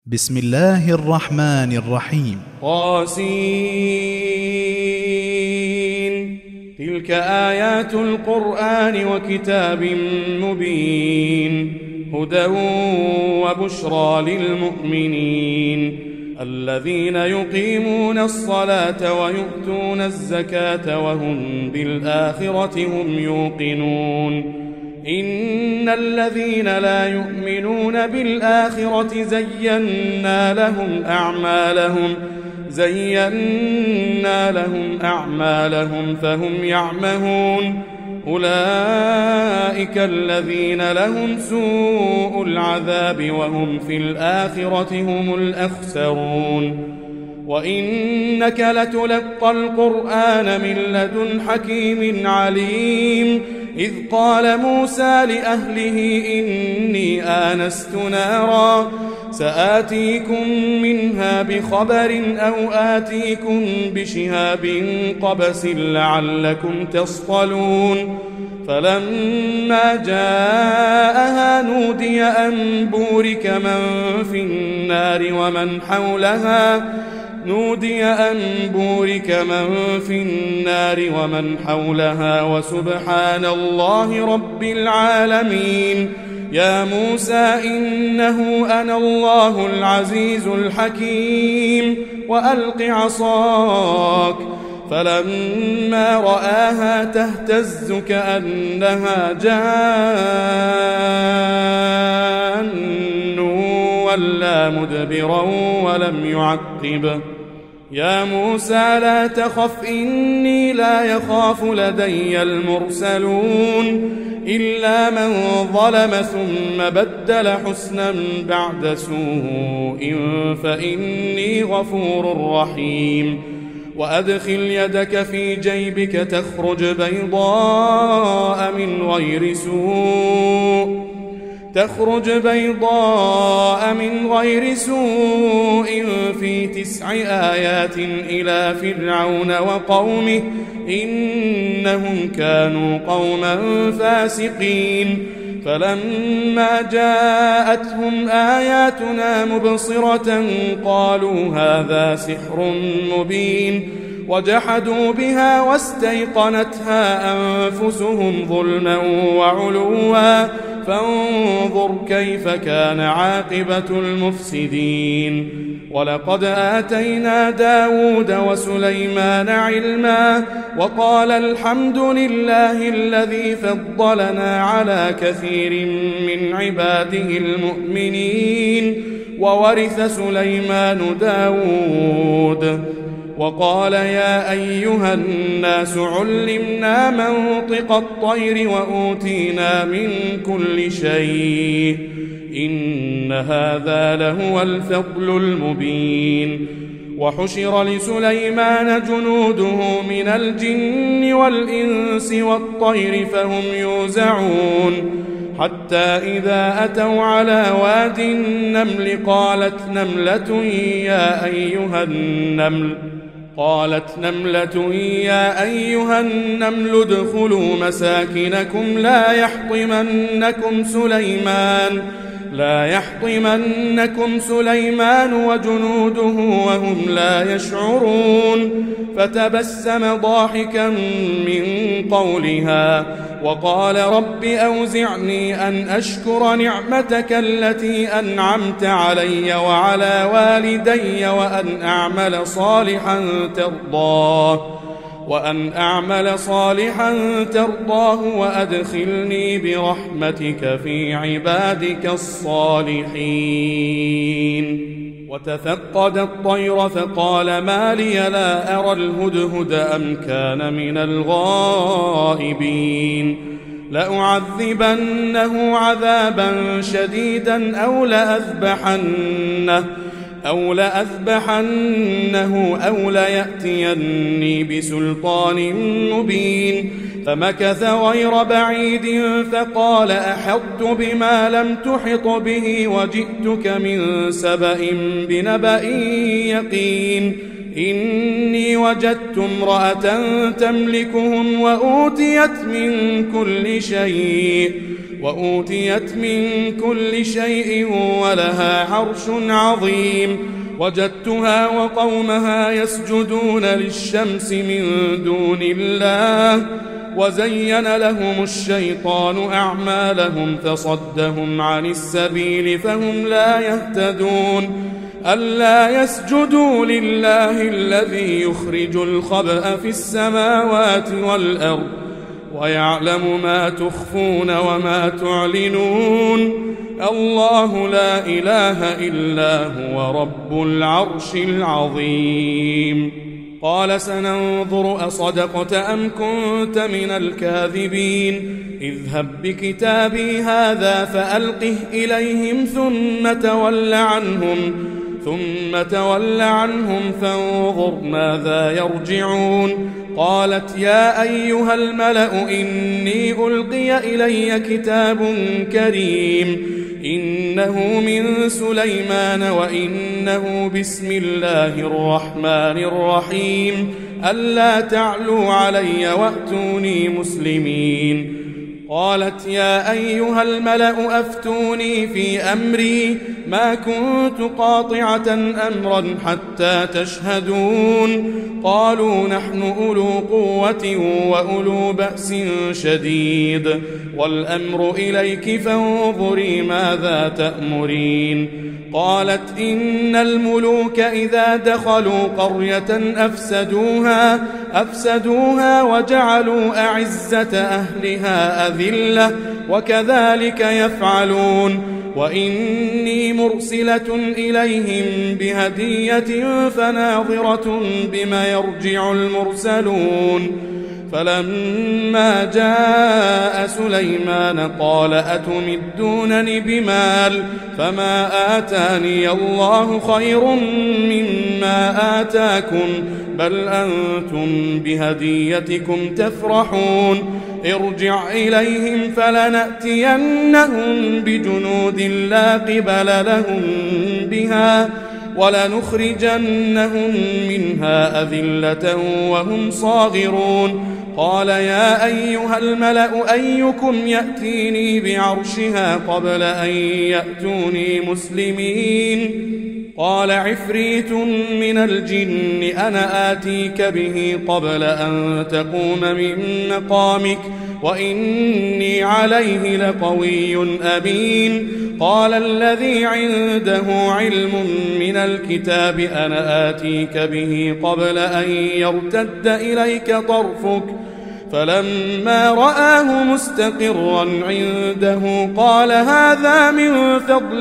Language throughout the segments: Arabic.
بسم الله الرحمن الرحيم. طاسين. تلك آيات القرآن وكتاب مبين، هدى وبشرى للمؤمنين الذين يقيمون الصلاة ويؤتون الزكاة وهم بالآخرة هم يوقنون. إن الذين لا يؤمنون بالآخرة زينا لهم أعمالهم فهم يعمهون. أولئك الذين لهم سوء العذاب وهم في الآخرة هم الأخسرون. وإنك لتلقى القرآن من لدن حكيم عليم. إذ قال موسى لأهله إني آنست نارا سآتيكم منها بخبر أو آتيكم بشهاب قبس لعلكم تصطلون. فلما جاءها نودي أن بورك من في النار ومن حولها وسبحان الله رب العالمين. يا موسى إنه أنا الله العزيز الحكيم وألق عصاك. فلما رآها تهتز كأنها جان ولا مدبرا ولم يعقب. يا موسى لا تخف إني لا يخاف لدي المرسلون إلا من ظلم ثم بدل حسنا بعد سوء فإني غفور رحيم. وأدخل يدك في جيبك تخرج بيضاء من غير سوء في 9 آيات إلى فرعون وقومه إنهم كانوا قوما فاسقين. فلما جاءتهم آياتنا مبصرة قالوا هذا سحر مبين وجحدوا بها واستيقنتها أنفسهم ظلما وعلوا فانظر كيف كان عاقبة المفسدين. ولقد آتينا داود وسليمان علما وقال الحمد لله الذي فضلنا على كثير من عباده المؤمنين. وورث سليمان داود. وقال يا أيها الناس علمنا منطق الطير وأوتينا من كل شيء إن هذا لهو الفضل المبين. وحشر لسليمان جنوده من الجن والإنس والطير فهم يوزعون حتى إذا أتوا على واد النمل قالت نملة يا أيها النمل ادخلوا مساكنكم لا يحطمنكم سليمان وجنوده وهم لا يشعرون. فتبسم ضاحكا من قولها وقال رب أوزعني أن أشكر نعمتك التي أنعمت علي وعلى والدي وأن أعمل صالحا ترضاه وأدخلني برحمتك في عبادك الصالحين. وتفقد الطير فقال ما لي لا أرى الهدهد أم كان من الغائبين. لأعذبنه عذابا شديدا أو لأذبحنه أو ليأتيني بسلطان مبين. فمكث غير بعيد فقال أحطت بما لم تحط به وجئتك من سبأ بنبأ يقين. إني وجدت امرأة تملكهم وأوتيت من كل شيء وأوتيت من كل شيء ولها عرش عظيم وجدتها وقومها يسجدون للشمس من دون الله وزين لهم الشيطان أعمالهم فصدهم عن السبيل فهم لا يهتدون ألا يسجدوا لله الذي يخرج الخبأ في السماوات والأرض ويعلم ما تخفون وما تعلنون الله لا إله إلا هو رب العرش العظيم قال سننظر أصدقت أم كنت من الكاذبين اذهب بكتابي هذا فألقه إليهم ثم تول عنهم فانظر ماذا يرجعون قالت يا أيها الملأ إني ألقي إلي كتاب كريم إنه من سليمان وإنه بسم الله الرحمن الرحيم ألا تعلوا علي وأتوني مسلمين قالت يا أيها الملأ أفتوني في أمري ما كنت قاطعة أمرا حتى تشهدون قالوا نحن أولو قوة وأولو بأس شديد والأمر إليك فانظري ماذا تأمرين قالت إن الملوك إذا دخلوا قرية أفسدوها وجعلوا أعزة أهلها أذلة وكذلك يفعلون وإني مرسلة إليهم بهدية فناظرة بما يرجع المرسلون فلما جاء سليمان قال أتمدونني بمال فما آتاني الله خير مما آتاكم بل أنتم بهديتكم تفرحون ارجع إليهم فلنأتينهم بجنود لا قبل لهم بها ولنخرجنهم منها أذلة وهم صاغرون قال يا أيها الملأ أيكم يأتيني بعرشها قبل أن يأتوني مسلمين قال عفريت من الجن أنا آتيك به قبل أن تقوم من مقامك وإني عليه لقوي أمين قال الذي عنده علم من الكتاب أنا آتيك به قبل أن يرتد إليك طرفك فلما رآه مستقرا عنده قال هذا من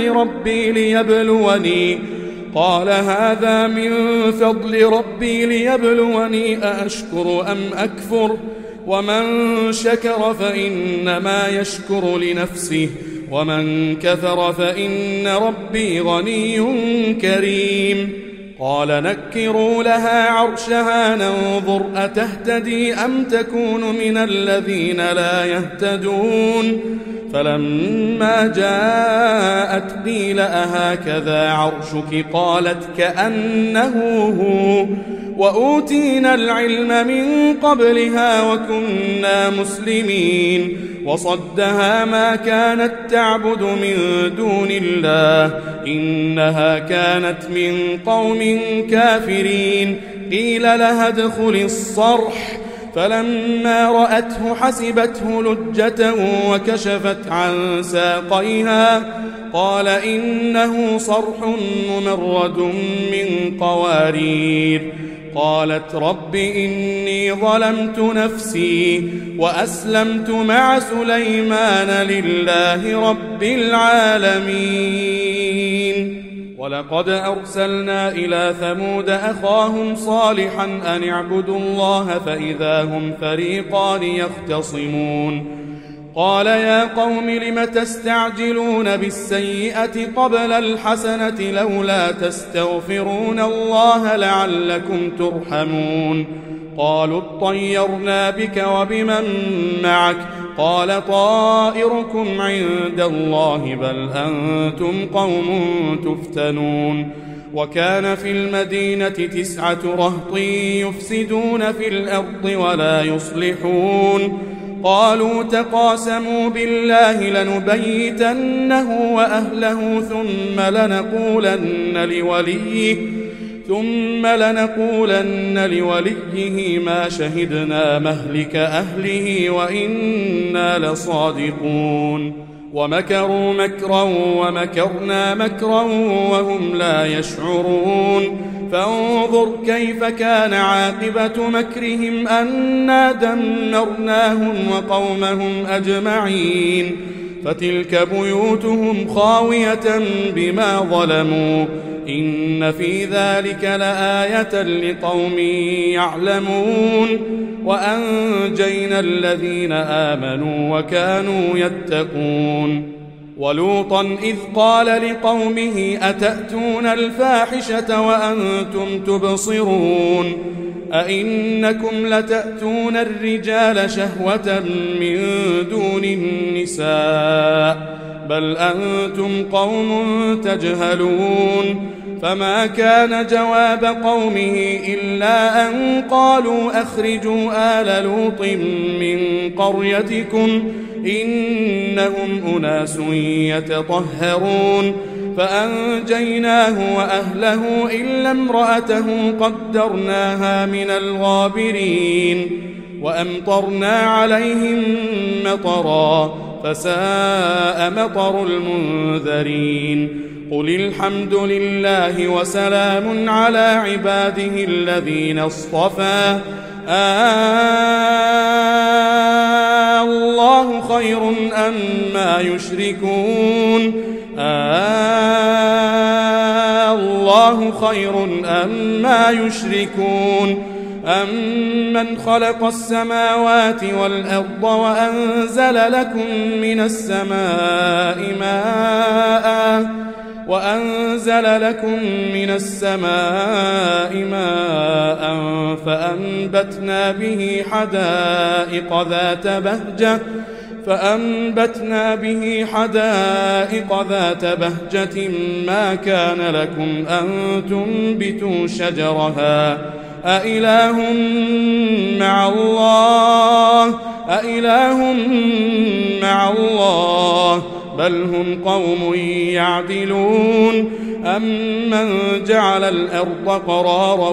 فضل ربي ليبلوني أأشكر أم أكفر ومن شكر فإنما يشكر لنفسه ومن كفر فإن ربي غني كريم قال نكروا لها عرشها ننظر أتهتدي أم تكون من الذين لا يهتدون فلما جاءت قيل أهكذا عرشك قالت كأنه هو وأوتينا العلم من قبلها وكنا مسلمين وصدها ما كانت تعبد من دون الله إنها كانت من قوم كافرين قيل لها ادخل الصرح فلما رأته حسبته لجة وكشفت عن ساقيها قال إنه صرح ممرد من قوارير قالت رب إني ظلمت نفسي وأسلمت مع سليمان لله رب العالمين ولقد أرسلنا إلى ثمود أخاهم صالحا أن اعبدوا الله فإذا هم فريقان يختصمون قال يا قوم لم تستعجلون بالسيئة قبل الحسنة لولا تستغفرون الله لعلكم ترحمون قالوا اطيرنا بك وبمن معك قال طائركم عند الله بل أنتم قوم تفتنون وكان في المدينة 9 رهط يفسدون في الأرض ولا يصلحون قالوا تقاسموا بالله لنبيتنه وأهله ثم لنقولن لوليه ما شهدنا مهلك أهله وإنا لصادقون ومكروا مكرا ومكرنا مكرا وهم لا يشعرون فانظر كيف كان عاقبة مكرهم أنا دمرناهم وقومهم أجمعين فتلك بيوتهم خاوية بما ظلموا إن في ذلك لآية لقوم يعلمون وأنجينا الذين آمنوا وكانوا يتقون ولوطا إذ قال لقومه أتأتون الفاحشة وأنتم تبصرون أئنكم لتأتون الرجال شهوة من دون النساء بل أنتم قوم تجهلون فما كان جواب قومه إلا أن قالوا أخرجوا آل لوط من قريتكم إنهم أناس يتطهرون فأنجيناه وأهله إلا امرأته قدرناها من الغابرين وأمطرنا عليهم مطرا فساء مطر المنذرين قل الحمد لله وسلام على عباده الذين اصطفى الله خير أما يشركون الله خير أما يشركون أمن خلق السماوات والأرض وأنزل لكم من السماء ماء فأنبتنا به حدائق ذات بهجة ما كان لكم أن تنبتوا شجرها أإله مع الله بل هم قوم يعدلون أمن جعل الأرض قرارا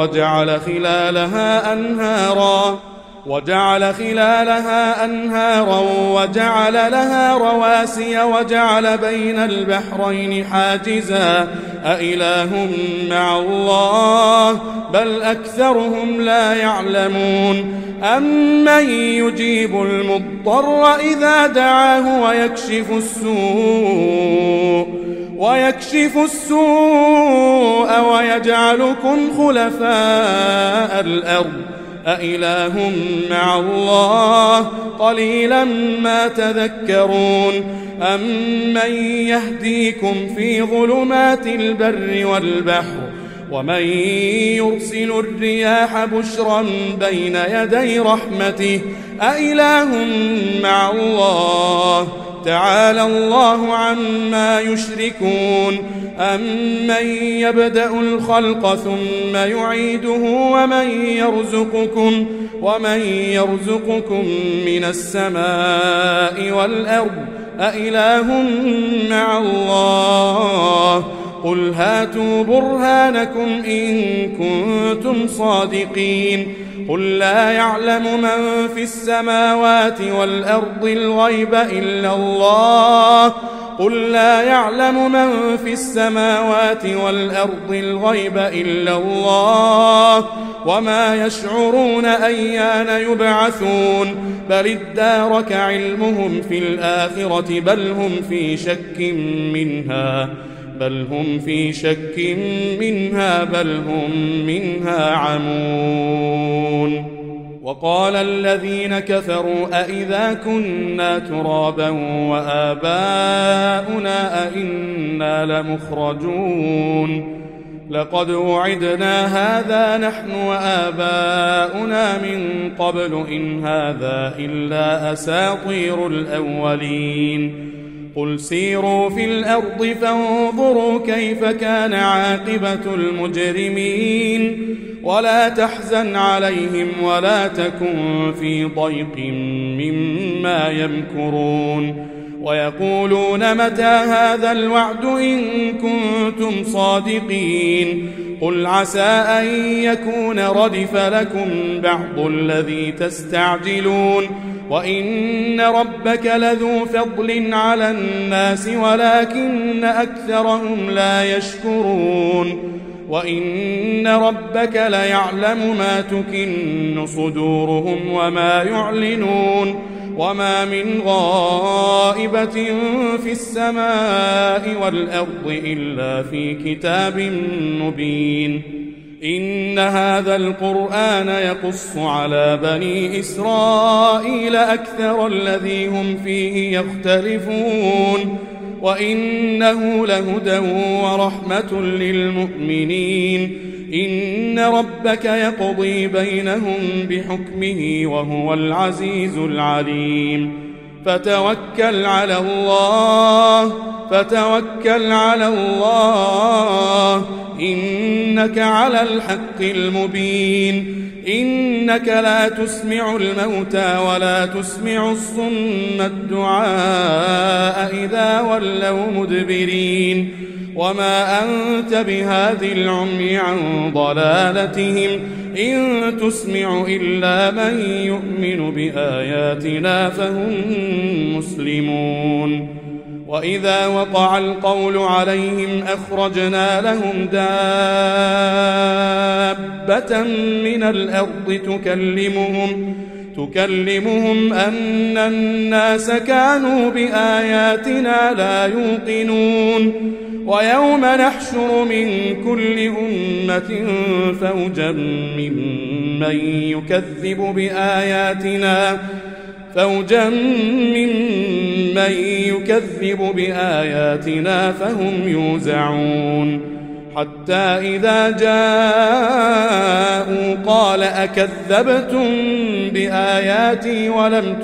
وجعل خلالها أنهارا وجعل لها رواسي وجعل بين البحرين حاجزا أإله مع الله بل أكثرهم لا يعلمون أمن يجيب المضطر إذا دعاه ويكشف السوء ويجعلكم خلفاء الأرض أإله مع الله قليلا ما تذكرون أمن يهديكم في ظلمات البر والبحر ومن يرسل الرياح بشرا بين يدي رحمته أإله مع الله تعالى الله عما يشركون أمن يبدأ الخلق ثم يعيده ومن يرزقكم من السماء والأرض أإله مع الله قل هاتوا برهانكم إن كنتم صادقين قل لا يعلم من في السماوات والأرض الغيب إلا الله وما يشعرون أيان يبعثون بل ادارك علمهم في الآخرة بل هم في شك منها بل هم منها عمون وقال الذين كفروا أئذا كنا ترابا وآباؤنا أئنا لمخرجون لقد وعدنا هذا نحن وآباؤنا من قبل إن هذا إلا أساطير الأولين قل سيروا في الأرض فانظروا كيف كان عاقبة المجرمين ولا تحزن عليهم ولا تكن في ضيق مما يمكرون ويقولون متى هذا الوعد إن كنتم صادقين قل عسى أن يكون ردف لكم بعض الذي تستعجلون وإن ربك لذو فضل على الناس ولكن أكثرهم لا يشكرون وإن ربك ليعلم ما تكن صدورهم وما يعلنون وما من غائبة في السماء والأرض إلا في كتاب مبين إن هذا القرآن يقص على بني إسرائيل أكثر الذي هم فيه يختلفون وإنه لهدى ورحمة للمؤمنين إن ربك يقضي بينهم بحكمه وهو العزيز العليم فتوكل على الله إنك على الحق المبين إنك لا تسمع الموتى ولا تسمع الصم الدعاء إذا ولوا مدبرين وما أنت بهاد العمي عن ضلالتهم إن تسمع إلا من يؤمن بآياتنا فهم مسلمون وإذا وقع القول عليهم أخرجنا لهم دابة من الأرض تكلمهم أن الناس كانوا بآياتنا لا يوقنون ويوم نحشر من كل أمة فوجا ممن يكذب بآياتنا فهم يوزعون حتى إذا جاءوا قال أكذبتم بآياتي ولم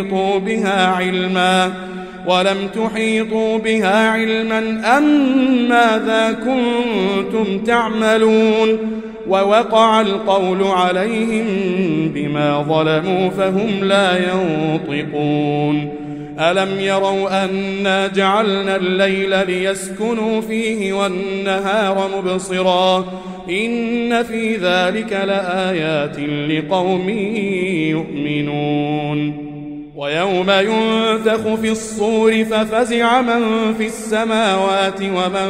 تحيطوا بها علما أم ماذا كنتم تعملون ووقع القول عليهم بما ظلموا فهم لا ينطقون ألم يروا أنا جعلنا الليل ليسكنوا فيه والنهار مبصرا إن في ذلك لآيات لقوم يؤمنون ويوم ينفخ في الصور ففزع من في السماوات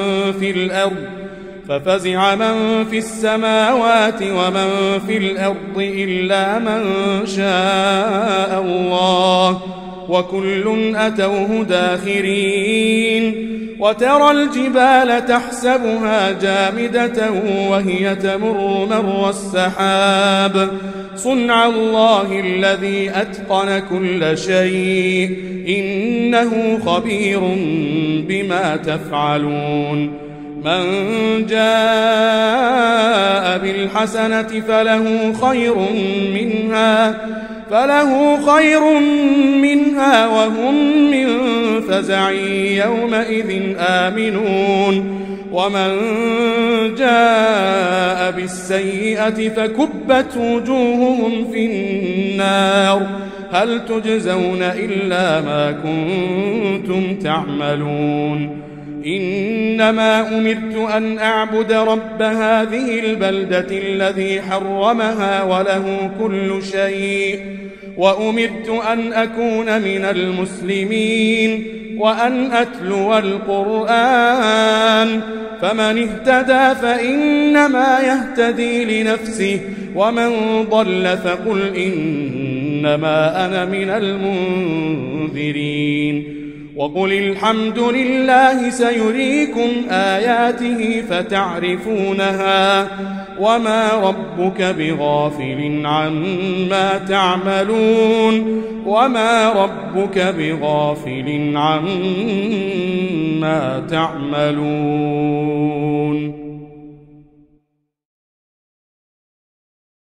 ومن في الأرض إلا من شاء الله وكل أتوه داخرين وترى الجبال تحسبها جامدة وهي تمر مر السحاب صنع الله الذي أتقن كل شيء إنه خبير بما تفعلون من جاء بالحسنة فله خير منها وهم من فزع يومئذ آمنون ومن جاء بالسيئة فكبت وجوههم في النار هل تجزون إلا ما كنتم تعملون إنما أمرت أن أعبد رب هذه البلدة الذي حرمها وله كل شيء وأمرت أن أكون من المسلمين وأن أتلو القرآن فمن اهتدى فإنما يهتدي لنفسه ومن ضل فقل إنما أنا من المنذرين وقل الحمد لله سيريكم آياته فتعرفونها وما ربك بغافل عما تعملون